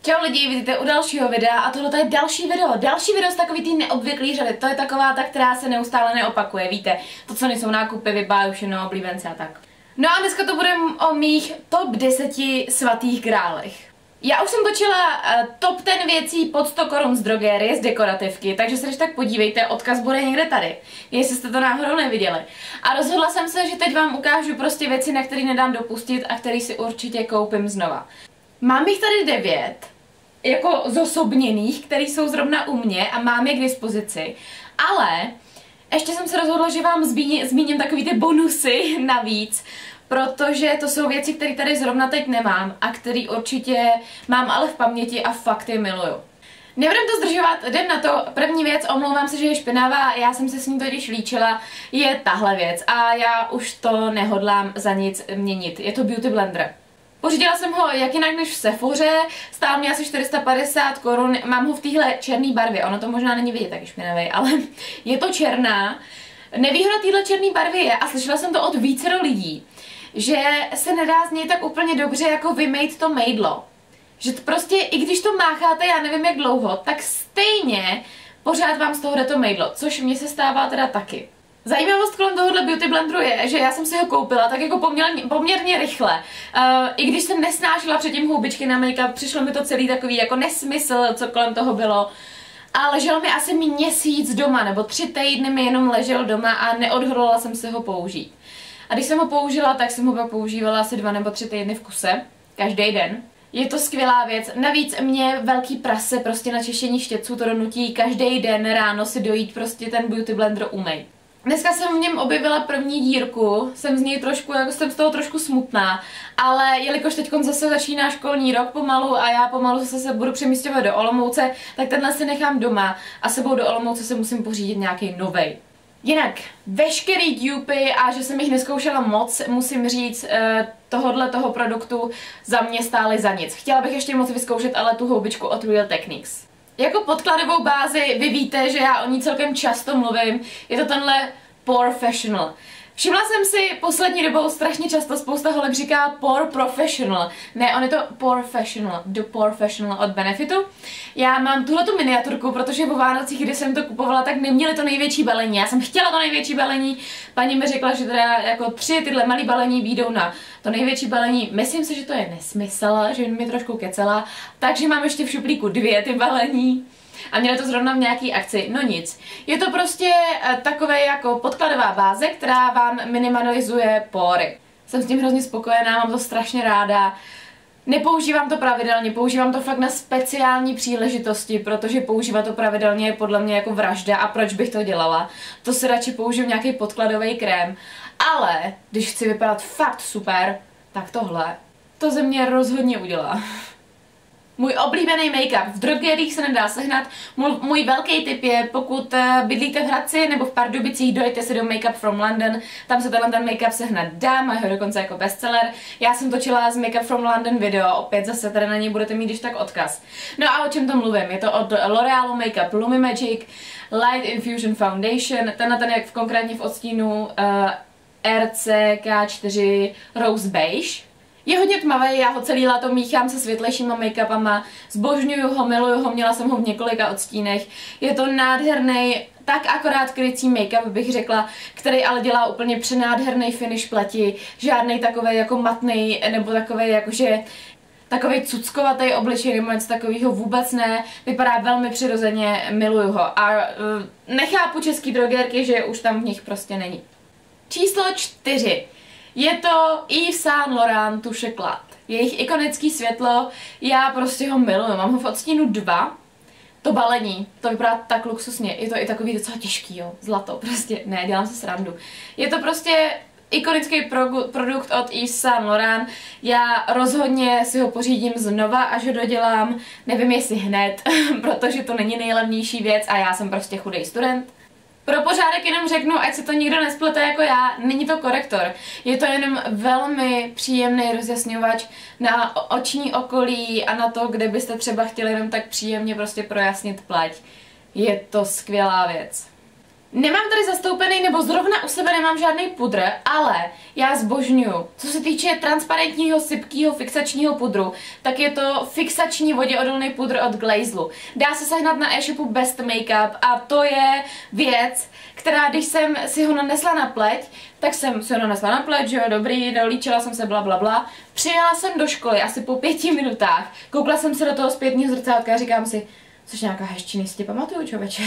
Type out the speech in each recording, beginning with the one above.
Čau lidi, vidíte u dalšího videa a tohle je další video z takový tý neobvyklý řady, to je taková ta, která se neustále neopakuje, víte, to co nejsou nákupy, vybájušeno, oblíbence a tak. No a dneska to bude o mých top 10 svatých grálech. Já už jsem točila top 10 věcí pod 100 korun z drogerie, z dekorativky, takže se když tak podívejte, odkaz bude někde tady, jestli jste to náhodou neviděli. A rozhodla jsem se, že teď vám ukážu prostě věci, na které nedám dopustit a které si určitě koupím znova. Mám jich tady 9, jako zosobněných, které jsou zrovna u mě a mám je k dispozici, ale ještě jsem se rozhodla, že vám zmíním takový ty bonusy navíc, protože to jsou věci, které tady zrovna teď nemám a které určitě mám ale v paměti a fakt je miluju. Nebudem to zdržovat, jdem na to. První věc, omlouvám se, že je špinavá, já jsem se s ní totiž líčila, je tahle věc a já už to nehodlám za nic měnit. Je to Beauty Blender. Pořídila jsem ho jak jinak než v Sephoře, stál mi asi 450 korun, mám ho v téhle černé barvě, ono to možná není vidět taky špinavý, ale je to černá. Nevýhoda téhle černé barvy je, a slyšela jsem to od vícero lidí, že se nedá z něj tak úplně dobře jako vymejt to mejdlo. Že to prostě, i když to mácháte, já nevím jak dlouho, tak stejně pořád vám z toho jde to mejdlo, což mně se stává teda taky. Zajímavost kolem tohohle Beauty Blenderu je, že já jsem si ho koupila tak jako poměrně rychle. I když jsem nesnášela předtím houbičky na make-up, přišlo mi to celý takový jako nesmysl, co kolem toho bylo. A ležel mi asi měsíc doma, nebo 3 týdny mi jenom ležel doma a neodhodlala jsem se ho použít. A když jsem ho použila, tak jsem ho pak používala asi 2 nebo 3 týdny v kuse, každý den. Je to skvělá věc, navíc mě velký prase prostě na čištění štětců to donutí každý den ráno si dojít prostě ten Beauty Blender umýt. Dneska jsem v něm objevila první dírku, jsem z něj trošku, jako jsem z toho trošku smutná, ale jelikož teď zase začíná školní rok pomalu a já pomalu zase se budu přemísťovat do Olomouce, tak tenhle si nechám doma a sebou do Olomouce se musím pořídit nějaký novej. Jinak, veškerý dupy a že jsem jich neskoušela moc, musím říct, toho produktu za mě stály za nic. Chtěla bych ještě moc vyzkoušet ale tu houbičku od Real Techniques. Jako podkladovou bázi vy víte, že já o ní celkem často mluvím, je to tenhle POREfessional. Všimla jsem si poslední dobou strašně často, spousta holek říká POREprofessional. Ne, on je to POREfessional, The POREfessional od Benefitu. Já mám tuhletu miniaturku, protože po Vánocích, kdy jsem to kupovala, tak neměli to největší balení. Já jsem chtěla to největší balení, paní mi řekla, že teda jako 3 tyhle malý balení výjdou na to největší balení. Myslím si, že to je nesmysl, že mi trošku kecela, takže mám ještě v šuplíku 2 ty balení. A měla to zrovna v nějaký akci, no nic. Je to prostě takové jako podkladová báze, která vám minimalizuje pory. Jsem s tím hrozně spokojená, mám to strašně ráda. Nepoužívám to pravidelně, používám to fakt na speciální příležitosti, protože používat to pravidelně je podle mě jako vražda a proč bych to dělala. To si radši použiju nějaký podkladový krém. Ale když chci vypadat fakt super, tak tohle to ze mě rozhodně udělá. Můj oblíbený make-up v drogeriích se nedá sehnat. Můj velký tip je, pokud bydlíte v Hradci nebo v Pardubicích, dojďte si do Make Up from London, tam se ten make-up sehnat dá, mají ho dokonce jako bestseller. Já jsem točila z Make Up from London video, opět zase tady na něj budete mít když tak odkaz. No a o čem to mluvím? Je to od L'Orealu Make Up Lumi Magic Light Infusion Foundation, ten je konkrétně v odstínu RCK4 Rose Beige. Je hodně tmavý, já ho celý léto míchám se světlejšíma make-upama, zbožňuju ho, miluju ho, měla jsem ho v několika odstínech. Je to nádherný, tak akorát krycí make-up bych řekla, který ale dělá úplně přenádherný finish pleti, žádnej takovej jako matnej, nebo takovej jakože takovej cuckovatý obličej nebo něco takového vůbec ne, vypadá velmi přirozeně, miluju ho a nechápu český drogérky, že už tam v nich prostě není. Číslo 4. Je to Yves Saint Laurent Touche Éclat. Jejich ikonický světlo, já prostě ho miluju. Mám ho v odstínu 2. To balení, to vypadá tak luxusně. Je to i takový docela těžký, jo. Zlato, prostě. Ne, dělám si srandu. Je to prostě ikonický produkt od Yves Saint Laurent. Já rozhodně si ho pořídím znova, až ho dodělám. Nevím jestli hned, protože to není nejlevnější věc a já jsem prostě chudej student. Pro pořádek jenom řeknu, ať se to nikdo nesplete jako já, není to korektor. Je to jenom velmi příjemný rozjasňovač na oční okolí a na to, kde byste třeba chtěli jenom tak příjemně prostě projasnit pleť. Je to skvělá věc. Nemám tady zastoupený, nebo zrovna u sebe nemám žádný pudr, ale já zbožňuju. Co se týče transparentního, sypkého, fixačního pudru, tak je to fixační voděodolný pudr od Glazelu. Dá se sehnat na e-shopu Best Makeup a to je věc, která když jsem si ho nanesla na pleť, tak jsem si ho nanesla na pleť, že jo, dobrý, dolíčila jsem se, bla, bla, bla. Přijela jsem do školy asi po 5 minutách, koukla jsem se do toho zpětního zrcátka a říkám si, což nějaká hezčiny, si tě pamatuju, člověče.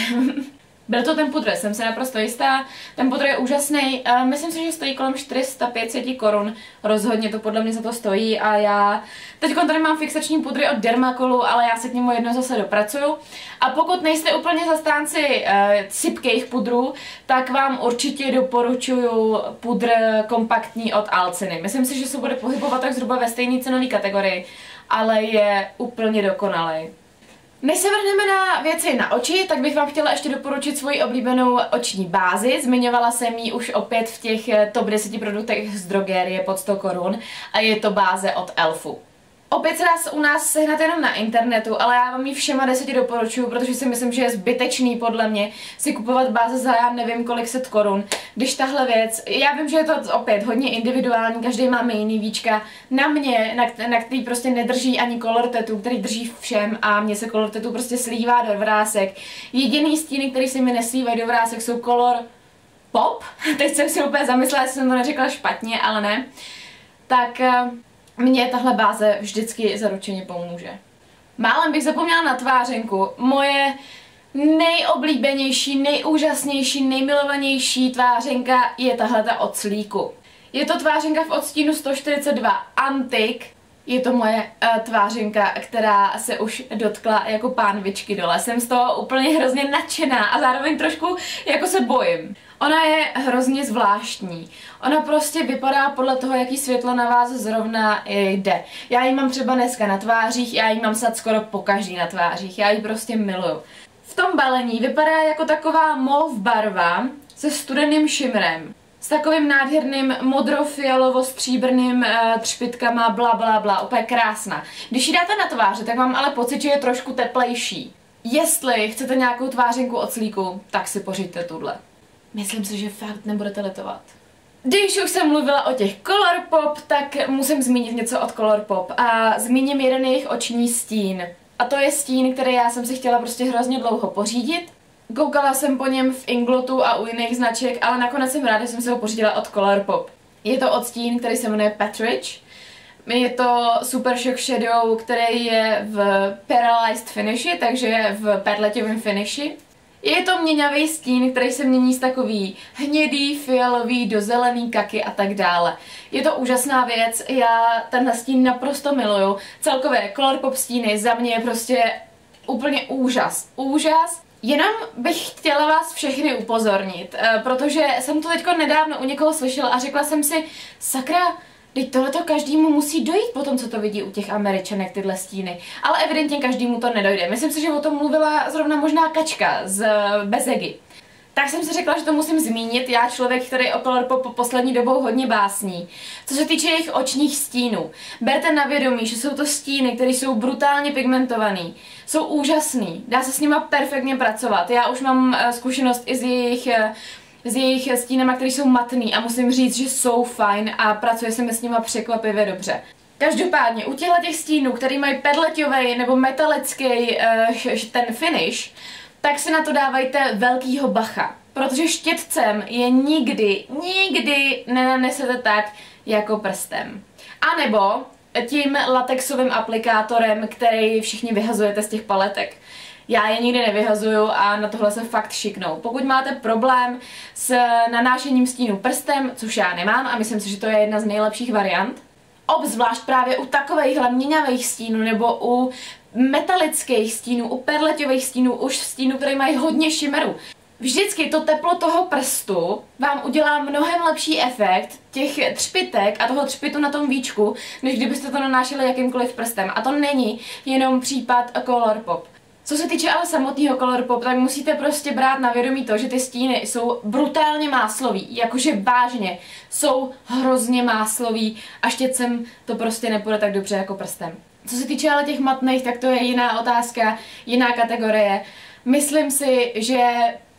Byl to ten pudr, jsem se naprosto jistá, ten pudr je úžasný, myslím si, že stojí kolem 400-500 korun, rozhodně to podle mě za to stojí a já teď tady mám fixační pudry od Dermacolu, ale já se k němu jednou zase dopracuju a pokud nejste úplně zastánci sypkých pudrů, tak vám určitě doporučuju pudr kompaktní od Alciny. Myslím si, že se bude pohybovat tak zhruba ve stejné cenové kategorii, ale je úplně dokonalý. Než se vrhneme na věci na oči, tak bych vám chtěla ještě doporučit svoji oblíbenou oční bázi. Zmiňovala jsem ji už opět v těch top 10 produktech z drogerie pod 100 korun a je to báze od Elfu. Opět se dá u nás sehnat jenom na internetu, ale já vám ji všema 10 doporučuju, protože si myslím, že je zbytečný podle mě si kupovat báze za já nevím kolik set korun, když tahle věc, já vím, že je to opět hodně individuální, každý máme jiný víčka, na mě, na který prostě nedrží ani color tattoo, který drží všem a mně se color tattoo prostě slívá do vrásek. Jediný stíny, který se mi neslívají do vrásek, jsou color pop, teď jsem si úplně zamyslela, jestli jsem to neřekla špatně, ale ne, tak mně tahle báze vždycky zaručeně pomůže. Málem bych zapomněla na tvářenku. Moje nejoblíbenější, nejúžasnější, nejmilovanější tvářenka je tahleta od Sleeku. Je to tvářenka v odstínu 142 Antik. Je to moje tvářenka, která se už dotkla jako pánvičky dole. Jsem z toho úplně hrozně nadšená a zároveň trošku jako se bojím. Ona je hrozně zvláštní. Ona prostě vypadá podle toho, jaký světlo na vás zrovna jde. Já ji mám třeba dneska na tvářích, já ji mám snad skoro pokaždý na tvářích, já ji prostě miluju. V tom balení vypadá jako taková mauve barva se studeným šimrem. S takovým nádherným modrofialovo-stříbrným třpitkama, bla bla bla, úplně krásná. Když ji dáte na tváře, tak mám ale pocit, že je trošku teplejší. Jestli chcete nějakou tvářenku od Sleeku, tak si pořiďte tuhle. Myslím si, že fakt nebudete litovat. Když už jsem mluvila o těch Colourpop, tak musím zmínit něco od Colourpop a zmíním jeden jejich oční stín. A to je stín, který já jsem si chtěla prostě hrozně dlouho pořídit. Koukala jsem po něm v Inglotu a u jiných značek, ale nakonec jsem ráda, že jsem si ho pořídila od Colourpop. Je to odstín, který se jmenuje Patridge. Je to Super Shock Shadow, který je v Paralyzed finishi, takže v perleťovém finishi. Je to měňavý stín, který se mění z takový hnědý, fialový do zelený, kaky a tak dále. Je to úžasná věc, já tenhle stín naprosto miluju. Celkově Colourpop stíny za mě je prostě úplně úžas. Úžas. Jenom bych chtěla vás všechny upozornit, protože jsem to teďko nedávno u někoho slyšela a řekla jsem si, sakra, teď tohleto každému musí dojít po tom, co to vidí u těch Američanek, tyhle stíny. Ale evidentně každému to nedojde. Myslím si, že o tom mluvila zrovna možná Kačka z Bezegy. Tak jsem si řekla, že to musím zmínit. Já člověk, který o Colourpop po poslední dobou hodně básní. Co se týče jejich očních stínů, berte na vědomí, že jsou to stíny, které jsou brutálně pigmentované. Jsou úžasný, dá se s nima perfektně pracovat. Já už mám zkušenost i s jejich stínama, které jsou matný a musím říct, že jsou fajn a pracuje se mi s nima překvapivě dobře. Každopádně u těch stínů, který mají perleťový nebo metalický ten finish, tak si na to dávajte velkýho bacha, protože štětcem je nikdy nenanesete tak jako prstem. A nebo tím latexovým aplikátorem, který všichni vyhazujete z těch paletek. Já je nikdy nevyhazuju a na tohle se fakt šiknou. Pokud máte problém s nanášením stínu prstem, což já nemám a myslím si, že to je jedna z nejlepších variant, obzvlášť právě u takovejchhle měňavých stínů nebo u metalických stínů, u perleťových stínů, už stínů, které mají hodně šimeru. Vždycky to teplo toho prstu vám udělá mnohem lepší efekt těch třpitek a toho třpitu na tom víčku, než kdybyste to nanášeli jakýmkoliv prstem. A to není jenom případ Colourpop. Co se týče ale samotného Colourpop, tak musíte prostě brát na vědomí to, že ty stíny jsou brutálně máslový, jakože vážně, jsou hrozně máslový a štětcem to prostě nepůjde tak dobře jako prstem. Co se týče ale těch matných, tak to je jiná otázka, jiná kategorie. Myslím si, že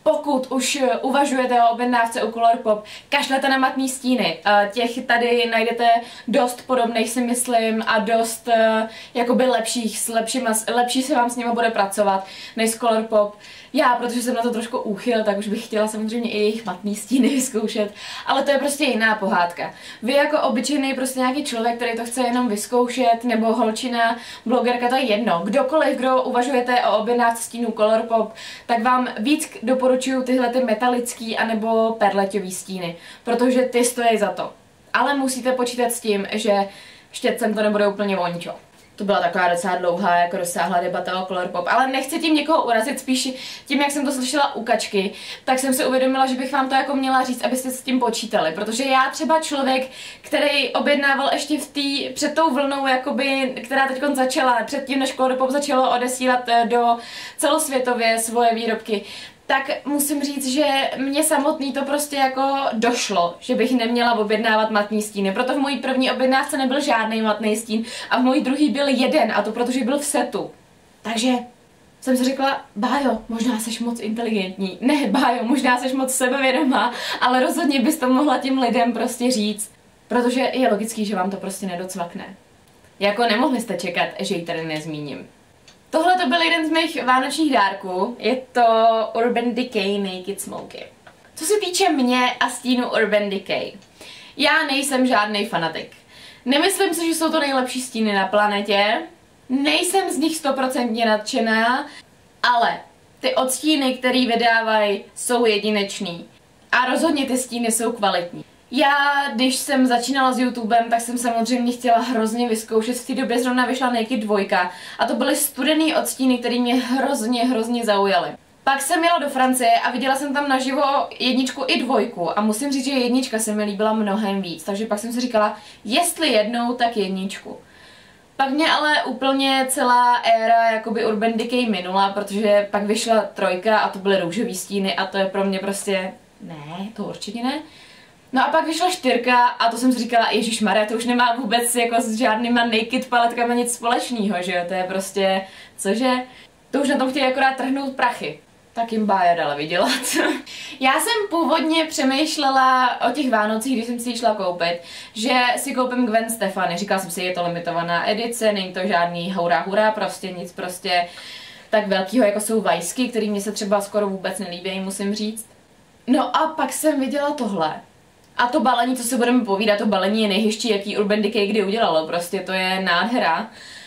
Pokud už uvažujete o objednávce u Colourpop, kašlete na matný stíny. Těch tady najdete dost podobných, si myslím, a dost jakoby lepších, lepší se vám s nimi bude pracovat než s Colourpop. Já, protože jsem na to trošku úchyl, tak už bych chtěla samozřejmě i jejich matný stíny vyzkoušet, ale to je prostě jiná pohádka. Vy jako obyčejný prostě nějaký člověk, který to chce jenom vyzkoušet, nebo holčina, blogerka, to je jedno. Kdokoliv, kdo uvažujete o objednávce stínů Colourpop, tak vám víc doporučuju tyhle ty metalický anebo perleťový stíny, protože ty stojí za to. Ale musíte počítat s tím, že štětcem to nebude úplně vončo. To byla taková docela dlouhá, jako rozsáhlá debata o Colourpop, ale nechci tím někoho urazit, spíš tím, jak jsem to slyšela u Kačky, tak jsem si uvědomila, že bych vám to jako měla říct, abyste s tím počítali, protože já třeba člověk, který objednával ještě před tou vlnou, jakoby, která teď začala, předtím, než Colourpop začalo odesílat do celosvětově svoje výrobky, tak musím říct, že mě samotný to prostě jako došlo, že bych neměla objednávat matný stíny. Proto v mojí první objednávce nebyl žádný matný stín a v mojí druhý byl jeden, a to protože byl v setu. Takže jsem si řekla, Bájo, možná seš moc inteligentní. Ne, Bájo, možná seš moc sebevědomá, ale rozhodně bys to mohla těm lidem prostě říct. Protože je logický, že vám to prostě nedocvakne. Jako nemohli jste čekat, že ji tady nezmíním. Tohle to byl jeden z mých vánočních dárků, je to Urban Decay Naked Smoky. Co se týče mě a stínu Urban Decay, já nejsem žádný fanatik. Nemyslím si, že jsou to nejlepší stíny na planetě, nejsem z nich 100% nadšená, ale ty odstíny, které vydávají, jsou jedinečný. A rozhodně ty stíny jsou kvalitní. Já, když jsem začínala s YouTubem, tak jsem samozřejmě chtěla hrozně vyzkoušet. V té době zrovna vyšla Naked 2 a to byly studený odstíny, které mě hrozně zaujaly. Pak jsem jela do Francie a viděla jsem tam naživo jedničku i dvojku a musím říct, že jednička se mi líbila mnohem víc, takže pak jsem si říkala, jestli jednou, tak jedničku. Pak mě ale úplně celá éra jakoby Urban Decay minula, protože pak vyšla 3 a to byly růžový stíny a to je pro mě prostě, ne, to určitě ne. No a pak vyšla 4 a to jsem si říkala, ježišmarja, to už nemá vůbec jako s žádnýma naked paletkama nic společného, že jo, to je prostě, cože, to už na tom chtějí akorát trhnout prachy. Tak jim Bája dala vydělat. Já jsem původně přemýšlela o těch Vánocích, když jsem si ji šla koupit, že si koupím Gwen Stefani. Říkala jsem si, je to limitovaná edice, není to žádný hurá, prostě nic prostě tak velkýho, jako jsou vajsky, který mě se třeba skoro vůbec nelíbí, musím říct. No a pak jsem viděla tohle. A to balení, co se budeme povídat, to balení je nejhezčí, jaký Urban Decay kdy udělalo, prostě to je nádhera.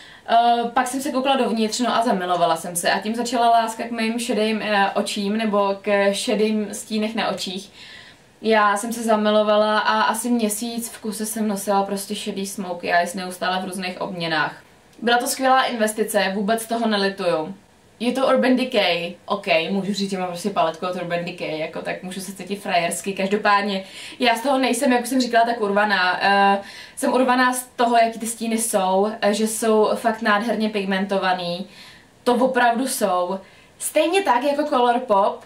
Pak jsem se koukla dovnitř, no a zamilovala jsem se a tím začala láska k mým šedým očím, nebo k šedým stínech na očích. Já jsem se zamilovala a asi měsíc v kuse jsem nosila prostě šedý smoky a jsem neustále v různých obměnách. Byla to skvělá investice, vůbec toho nelituju. Je to Urban Decay, ok, můžu říct, že mám prostě paletku od Urban Decay, jako tak můžu se cítit frajersky, každopádně já z toho nejsem, jak už jsem říkala, tak urvaná. Jsem urvaná z toho, jaký ty stíny jsou, že jsou fakt nádherně pigmentovaný, to opravdu jsou. Stejně tak jako Colourpop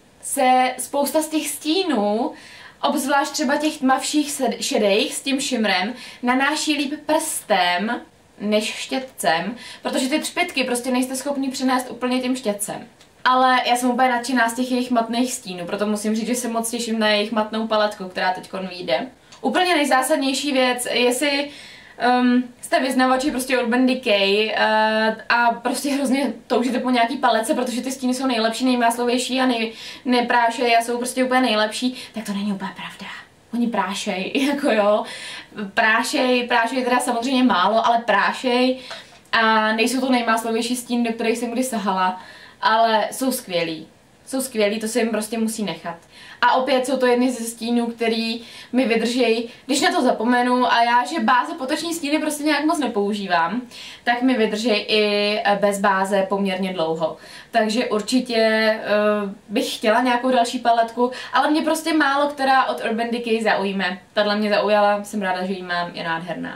se spousta z těch stínů, obzvlášť třeba těch tmavších šedejch s tím šimrem, nanáší líp prstem, než štětcem, protože ty třpytky prostě nejste schopni přenést úplně tím štětcem. Ale já jsem úplně nadšená z těch jejich matných stínů, proto musím říct, že se moc těším na jejich matnou paletku, která teď vyjde. Úplně nejzásadnější věc, jestli jste vyznavači prostě Urban Decay a prostě hrozně toužíte po nějaký palece, protože ty stíny jsou nejlepší, nejmáslovější a neprášejí a jsou prostě úplně nejlepší, tak to není úplně pravda. Oni prášej, jako jo, prášej teda samozřejmě málo, ale prášej a nejsou to nejmáslovější stín, do kterých jsem kdy sahala, ale jsou skvělý. Jsou skvělý, to se jim prostě musí nechat. A opět jsou to jedny ze stínů, který mi vydrží, když na to zapomenu a já, že báze potoční stíny prostě nějak moc nepoužívám, tak mi vydrží i bez báze poměrně dlouho. Takže určitě bych chtěla nějakou další paletku, ale mě prostě málo která od Urban Decay zaujme. Tahle mě zaujala, jsem ráda, že ji mám, je nádherná.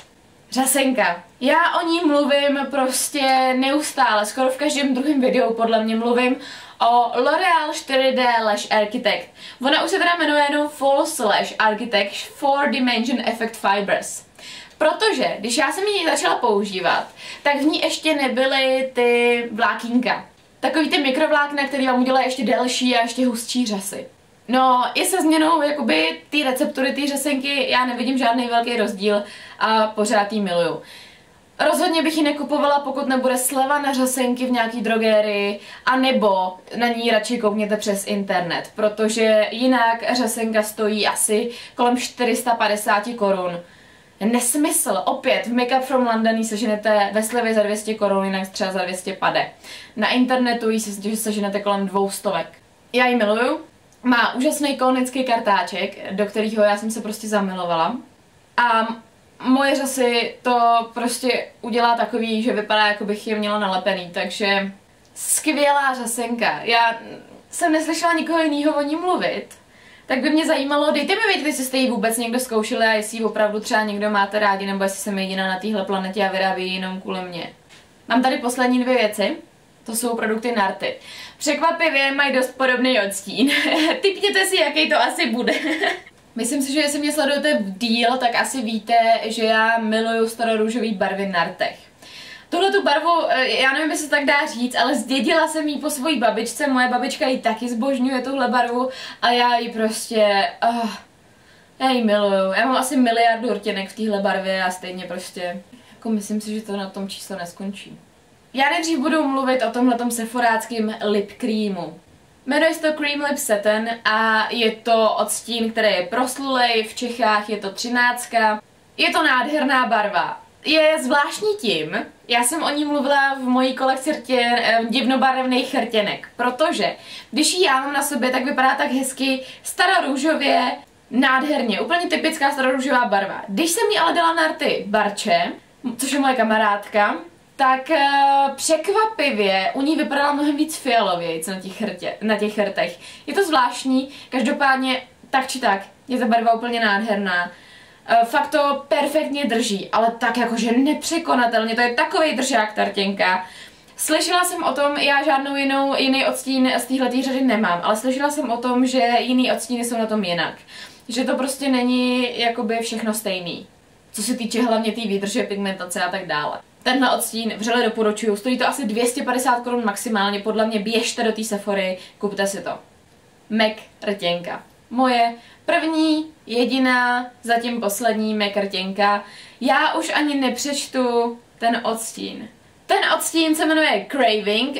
Řasenka. Já o ní mluvím prostě neustále, skoro v každém druhém videu podle mě mluvím o L'Oréal 4D Lash Architect. Ona už se teda jmenuje jenom False Lash Architect 4-Dimension Effect Fibers. Protože, když já jsem ji začala používat, tak v ní ještě nebyly ty vlákínka. Takový ty mikrovlákna, který vám udělají ještě delší a ještě hustší řasy. No, i se změnou jakoby ty receptury, ty řasenky, já nevidím žádný velký rozdíl a pořád jí miluju. Rozhodně bych ji nekupovala, pokud nebude sleva na řasenky v nějaký drogérii, anebo na ní radši koukněte přes internet, protože jinak řasenka stojí asi kolem 450 korun. Nesmysl, opět v Make Up From London ji seženete ve slevě za 200 korun, jinak třeba za 200 pade. Na internetu ji seženete kolem 200. Já ji miluju, má úžasný konický kartáček, do kterého já jsem se prostě zamilovala. A moje řasy to prostě udělá takový, že vypadá, jako bych je měla nalepený, takže skvělá řasenka. Já jsem neslyšela nikoho jiného o ní mluvit, tak by mě zajímalo, dejte mi vědět, jestli jste ji vůbec někdo zkoušeli a jestli ji opravdu třeba někdo máte rádi, nebo jestli jsem jediná na téhle planetě a vyrábí jenom kvůli mě. Mám tady poslední dvě věci. To jsou produkty Narty. Překvapivě mají dost podobný odstín. Tipněte si, jaký to asi bude. Myslím si, že jestli mě sledujete v díl, tak asi víte, že já miluju starorůžový barvy Nartech. Tuhle tu barvu, já nevím, jestli se tak dá říct, ale zdědila jsem ji po svojí babičce, moje babička ji taky zbožňuje tuhle barvu a já ji prostě, já ji miluju. Já mám asi miliardu rtěnek v téhle barvě a stejně prostě, jako myslím si, že to na tom číslo neskončí. Já nejdřív budu mluvit o tomhletom seforáckým lip creamu. Jmenuje se to Cream Lip Satin a je to odstín, který je proslulej, v Čechách je to 13. Je to nádherná barva. Je zvláštní tím, já jsem o ní mluvila v mojí kolekci divnobarevných rtěnek, protože když ji já mám na sobě, tak vypadá tak hezky starorůžově, nádherně, úplně typická starorůžová barva. Když jsem jí ale dala na rty Barče, což je moje kamarádka, tak překvapivě u ní vypadala mnohem víc fialovějc na těch rtech. Je to zvláštní, každopádně tak či tak, je ta barva úplně nádherná. Fakt to perfektně drží, ale tak jakože nepřekonatelně, to je takovej držák ta rtěnka. Slyšela jsem o tom, já žádnou jiný odstín z téhletý řady nemám, ale slyšela jsem o tom, že jiný odstíny jsou na tom jinak. Že to prostě není jakoby všechno stejný. Co se týče hlavně té výdrže, pigmentace a tak dále. Tenhle odstín vřele doporučuju, stojí to asi 250 korun maximálně, podle mě běžte do té Sephory, kupte si to. MAC rtěnka. Moje první, jediná, zatím poslední MAC rtěnka. Já už ani nepřečtu ten odstín. Ten odstín se jmenuje Craving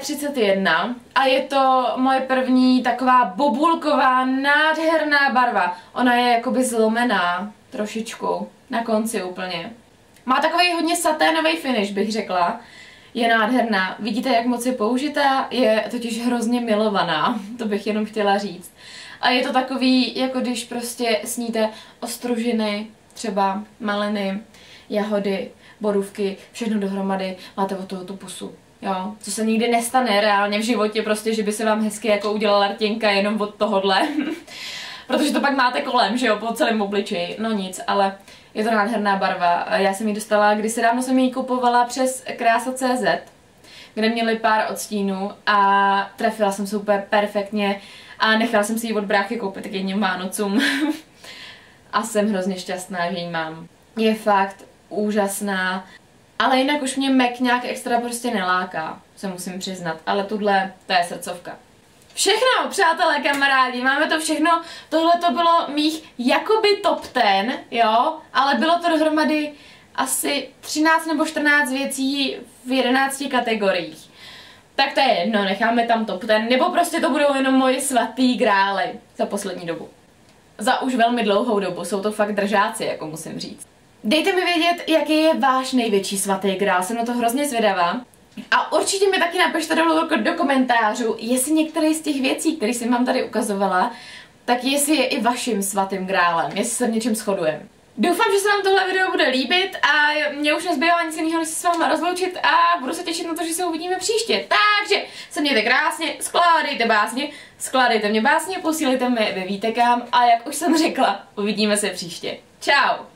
B31 a je to moje první taková bobulková, nádherná barva. Ona je jakoby zlomená trošičku, na konci úplně. Má takový hodně saténový finish, bych řekla. Je nádherná. Vidíte, jak moc je použitá? Je totiž hrozně milovaná. To bych jenom chtěla říct. A je to takový, jako když prostě sníte ostružiny, třeba maliny, jahody, borůvky, všechno dohromady, máte od toho tu pusu. Jo, co se nikdy nestane reálně v životě, prostě, že by se vám hezky jako udělala rtěnka jenom od tohodle. Protože to pak máte kolem, že jo, po celém obličeji. No nic, ale je to nádherná barva. Já jsem ji dostala, kdysi dávno jsem ji kupovala přes Krása.cz, kde měli pár odstínů a trefila jsem se úplně perfektně a nechala jsem si ji od bráchy koupit k jedním Vánocům. A jsem hrozně šťastná, že ji mám. Je fakt úžasná, ale jinak už mě MAC nějak extra prostě neláká, se musím přiznat, ale tuhle, to je srdcovka. Všechno, přátelé, kamarádi, máme to všechno, tohle to bylo mých jakoby top 10, jo, ale bylo to dohromady asi 13 nebo 14 věcí v 11 kategoriích. Tak to je jedno, necháme tam top 10, nebo prostě to budou jenom moji svatý grály za poslední dobu. Za už velmi dlouhou dobu, jsou to fakt držáci, jako musím říct. Dejte mi vědět, jaký je váš největší svatý grál, jsem na to hrozně zvědavá. A určitě mi taky napište do komentářů, jestli některé z těch věcí, které jsem vám tady ukazovala, tak jestli je i vaším svatým grálem, jestli se v něčem shodujeme. Doufám, že se vám tohle video bude líbit a mě už nezbývá nic jiného, než se s váma rozloučit a budu se těšit na to, že se uvidíme příště. Takže se mějte krásně, skládejte mě básně, posílejte mi, vy víte kam a jak už jsem řekla, uvidíme se příště. Čau!